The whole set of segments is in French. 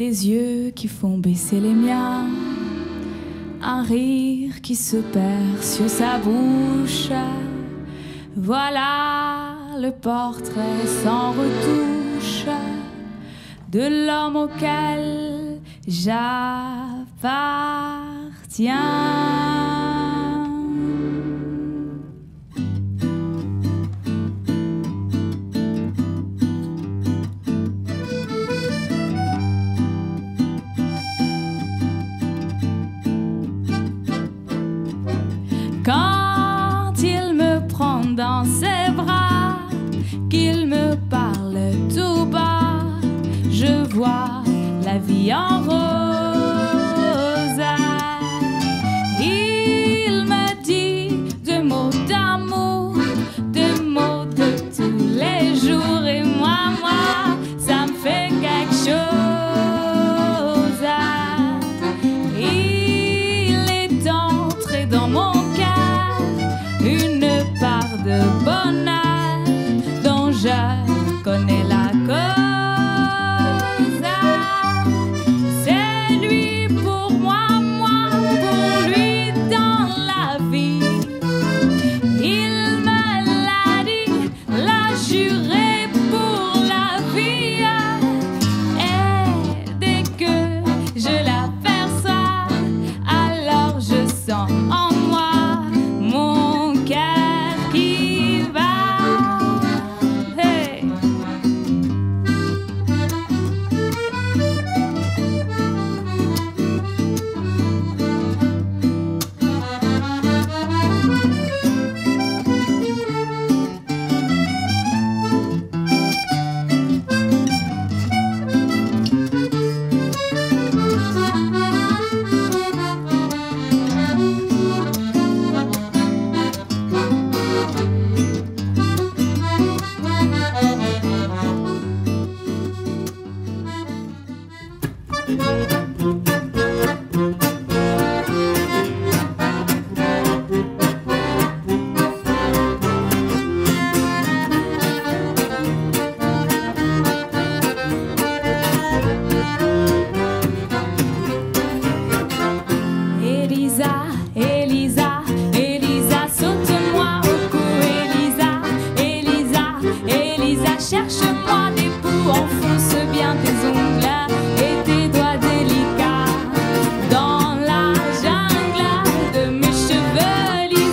des yeux qui font baisser les miens, un rire qui se perd sur sa bouche. Voilà le portrait sans retouche de l'homme auquel j'appartiens. Quand il me prend dans ses bras, qu'il me parle tout bas, je vois la vie en rose. Il me dit deux mots d'amour, deux mots de tous les jours, et moi, ça me fait quelque chose. Il est entré dans mon une part de bonheur dont je connais la cause. C'est lui pour moi, moi pour lui dans la vie. Il me l'a dit, l'a juré pour la vie. Et dès que je l'aperçois, alors je sens en moi mon cœur qui bat. Hey. Elisa, saute-moi au cou, Elisa, cherche-moi des poux, enfonce bien tes ongles et tes doigts délicats dans la jungle de mes cheveux.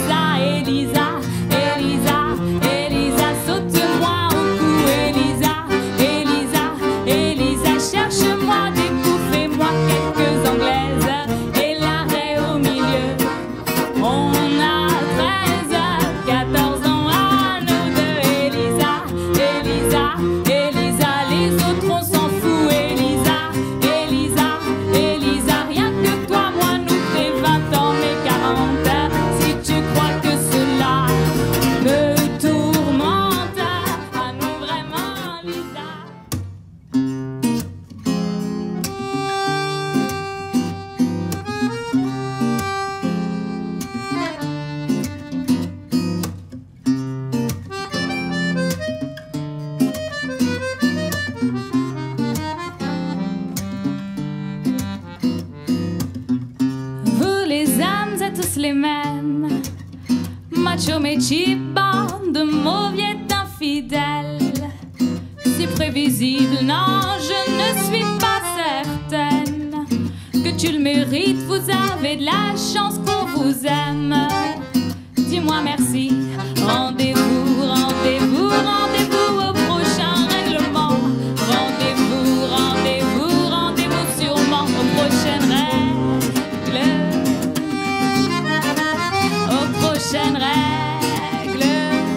Elisa, saute-moi au cou, Elisa, cherche-moi des poux, fais-moi quelques anglaises et l'arrêt au milieu. On a 13, 14 ans à nous deux. Elisa, les autres on s'en fout. Elisa, rien que toi, moi nous fait 20 ans, mais 40. Si tu crois que cela me tourmente, à nous vraiment, Lisa. Vous les âmes êtes tous les mêmes, macho mais cheap, bande de mauviettes infidèles. Si prévisible, non, je ne suis pas certaine que tu le mérites, vous avez de la chance qu'on vous aime. Dis-moi merci, rendez-vous au prochain règlement. Rendez-vous sûrement aux prochaines règles. Aux prochaines règles.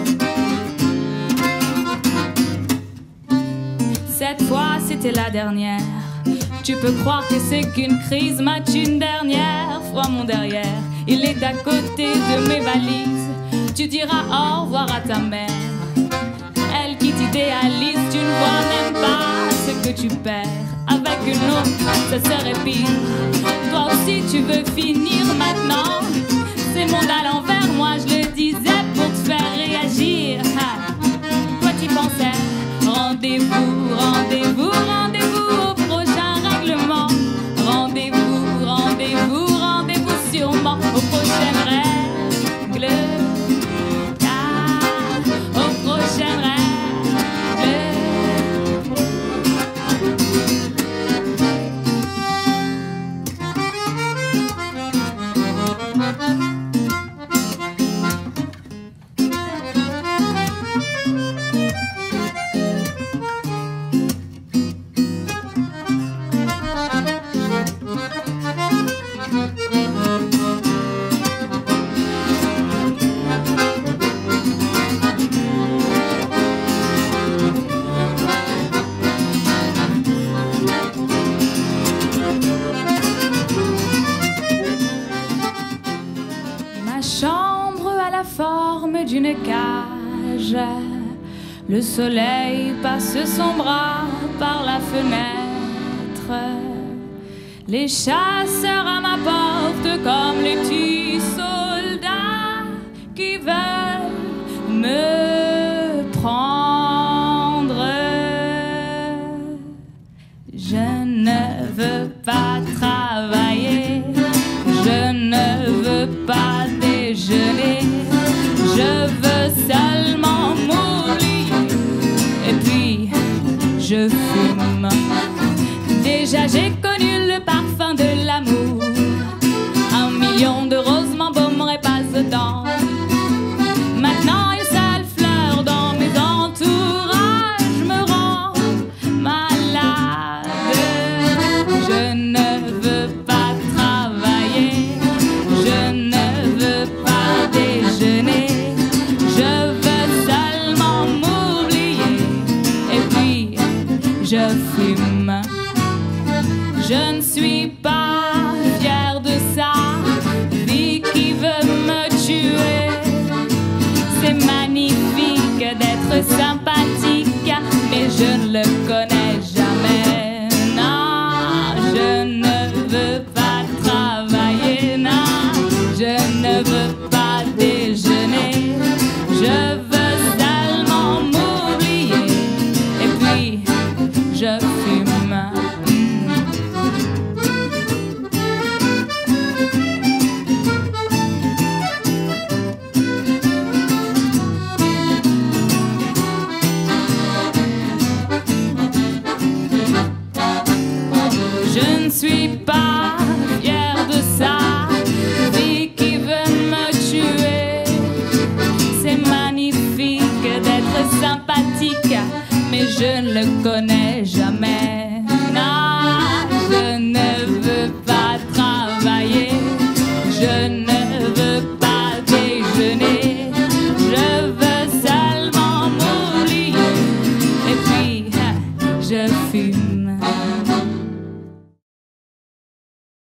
Cette fois c'était la dernière. Tu peux croire que c'est qu'une crise, match une dernière fois mon derrière. Il est à côté de mes valises. Tu diras au revoir à ta mère. Elle qui t'idéalise, tu ne vois même pas ce que tu perds. Avec une autre, ça serait pire. Toi aussi tu veux finir maintenant. C'est monde à l'envers, moi je le disais pour te faire réagir. Toi tu pensais, rendez-vous au prochain règlement. Le soleil passe son bras par la fenêtre. Les chasseurs à ma porte comme les petits soldats qui veulent me prendre. Je ne veux pas travailler, je ne veux pas déjeuner, je veux seulement m'oublier et puis je fume. Déjà j'ai connu le parfum de l'amour, 1 million de roses m'embaumeraient pas dedans. Maintenant une seule fleur dans mes entourages me rend malade. Je ne veux pas travailler, je ne veux pas déjeuner, je veux seulement m'oublier et puis je fume. Je ne suis pas fière de ça, vie qui veut me tuer. C'est magnifique d'être sympathique, mais je ne le connais jamais. Non, je ne veux pas travailler, non, je ne veux pas déjeuner, je veux seulement m'oublier et puis je fume. Je ne suis pas fière de ça, vie qui veut me tuer. C'est magnifique d'être sympathique, mais je ne le connais jamais. Non, je ne veux pas travailler, je ne veux pas déjeuner, je veux seulement m'oublier et puis je fume.